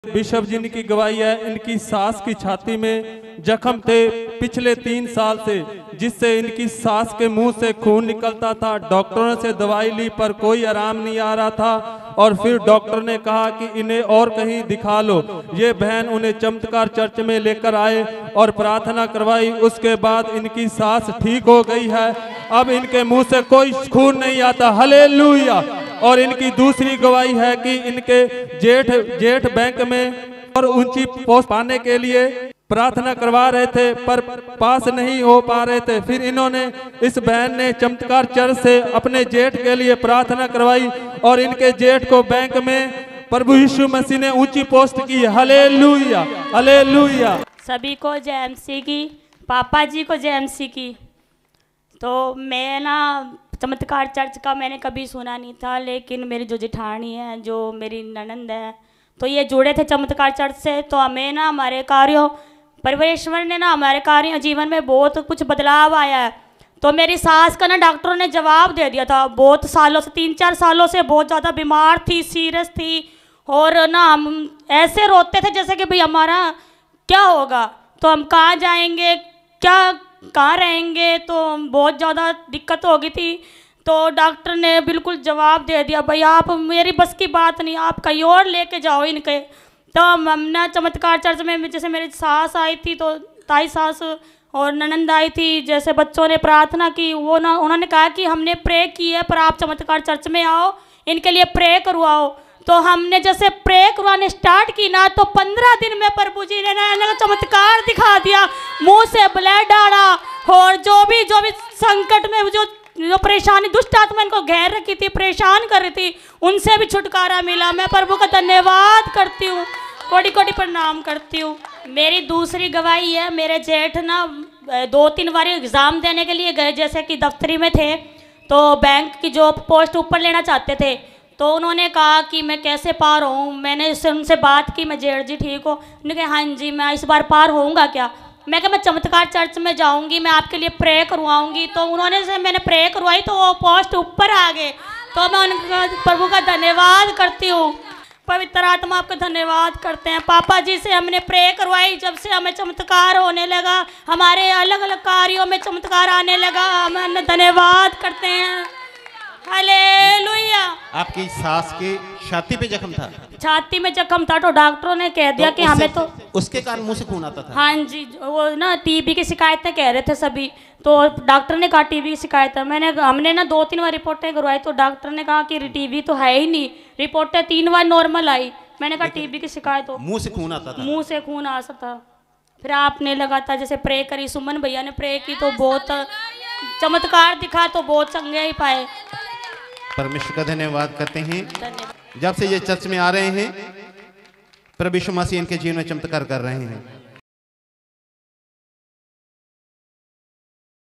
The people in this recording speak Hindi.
बिशप जी की गवाही है, इनकी सास की छाती में जख्म थे पिछले 3 साल से, जिससे इनकी सास के मुंह से खून निकलता था। डॉक्टरों से दवाई ली पर कोई आराम नहीं आ रहा था और फिर डॉक्टर ने कहा कि इन्हें और कहीं दिखा लो। ये बहन उन्हें चमत्कार चर्च में लेकर आए और प्रार्थना करवाई। उसके बाद इनकी सास ठीक हो गई है। अब इनके मुंह से कोई खून नहीं आता। हालेलुया। और इनकी दूसरी गवाही है कि इनके जेठ बैंक में और ऊंची पोस्ट पाने के लिए प्रार्थना करवा रहे थे पर पास नहीं हो पा रहे थे। फिर इन्होंने, इस बहन ने चमत्कार चर्च से अपने जेठ के लिए प्रार्थना करवाई और इनके जेठ को बैंक में प्रभु यीशु मसीह ने ऊंची पोस्ट की। Hallelujah, hallelujah. सभी को जय एमसी की, पापा जी को जय एमसी की। तो मैं ना चमत्कार चर्च का मैंने कभी सुना नहीं था, लेकिन मेरी जो जेठानी है, जो मेरी ननंद है, तो ये जुड़े थे चमत्कार चर्च से। तो हमें ना हमारे कार्यों, परमेश्वर ने ना हमारे कार्य जीवन में बहुत कुछ बदलाव आया है। तो मेरी सास का ना डॉक्टरों ने जवाब दे दिया था। बहुत सालों से, 3-4 सालों से बहुत ज़्यादा बीमार थी, सीरियस थी, और ना हम ऐसे रोते थे जैसे कि भाई हमारा क्या होगा, तो हम कहाँ जाएंगे, कहाँ रहेंगे, तो बहुत ज़्यादा दिक्कत हो गई थी। तो डॉक्टर ने बिल्कुल जवाब दे दिया, भाई आप, मेरी बस की बात नहीं, आप कहीं और लेके जाओ इनके। तो हमने चमत्कार चर्च में, जैसे मेरी सास आई थी, तो ताई सास और ननंद आई थी, जैसे बच्चों ने प्रार्थना की, वो ना उन्होंने कहा कि हमने प्रे की है पर आप चमत्कार चर्च में आओ, इनके लिए प्रे करवाओ। तो हमने जैसे प्रे करवाने स्टार्ट की ना, तो 15 दिन में प्रभु जी ने चमत्कार दिखा दिया। मुंह से ब्लड आ रहा, और जो भी संकट में जो परेशानी, दुष्ट आत्मा इनको घेर रखी थी, परेशान कर रही थी, उनसे भी छुटकारा मिला। मैं प्रभु का धन्यवाद करती हूँ, कोटि कोटि प्रणाम करती हूँ। मेरी दूसरी गवाही है, मेरे जेठ ना 2-3 बार एग्ज़ाम देने के लिए गए, जैसे कि दफ्तरी में थे, तो बैंक की जॉब पोस्ट ऊपर लेना चाहते थे। तो उन्होंने कहा कि मैं कैसे पार होऊँ। मैंने उनसे बात की, मैं जेठ जी ठीक हो? उन्होंने कहा हाँ जी, मैं इस बार पार होऊंगा क्या? मैं कहा मैं चमत्कार चर्च में जाऊंगी, मैं आपके लिए प्रे करवाऊंगी। तो उन्होंने से मैंने प्रे करवाई, तो वो पोस्ट ऊपर आ गए। तो मैं उनका, प्रभु का धन्यवाद करती हूँ। पवित्र आत्मा आपका धन्यवाद करते हैं। पापा जी से हमने प्रे करवाई, जब से हमें चमत्कार होने लगा, हमारे अलग अलग कार्यों में चमत्कार आने लगा, हम धन्यवाद करते हैं। हालेलुया। आपकी सास की छाती पे जख्म था? छाती में जख्म था, तो डॉक्टरों ने कह दिया कि हमें, तो उसके कारण मुंह से खून आता था? हाँ जी, वो ना टीबी की शिकायतें कह रहे थे सभी, तो डॉक्टर ने कहा टीबी की शिकायत है। हमने ना 2-3 बार रिपोर्टें करवाई, तो डॉक्टर ने कहा कि टीबी तो है ही नहीं। रिपोर्टें 3 बार नॉर्मल आई। मैंने कहा टीबी की शिकायत हो, मुंह से खून आता था? मुंह से खून आ सकता। फिर आपने लगातार जैसे प्रे करी, सुमन भैया ने प्रे की, तो बहुत चमत्कार दिखा, तो बहुत चंगे ही पाए। परमेश्वर का धन्यवाद करते हैं। जब से ये चर्च में आ रहे हैं, प्रभु यीशु मसीह इनके जीवन में चमत्कार कर रहे हैं।